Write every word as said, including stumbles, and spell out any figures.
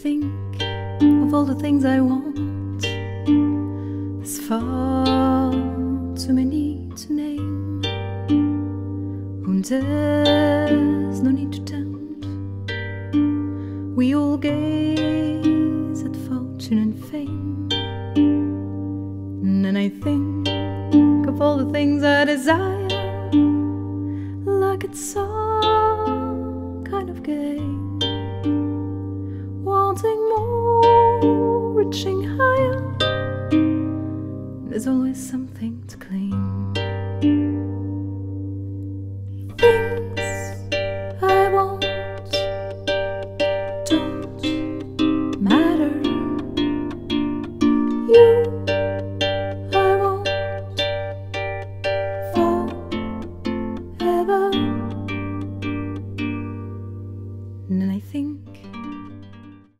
think of all the things I want, there's far too many to name. And there's no need to tempt. We all gaze at fortune and fame, and then I think of all the things I desire, like it's some kind of game, wanting more, reaching higher. There's always something to claim.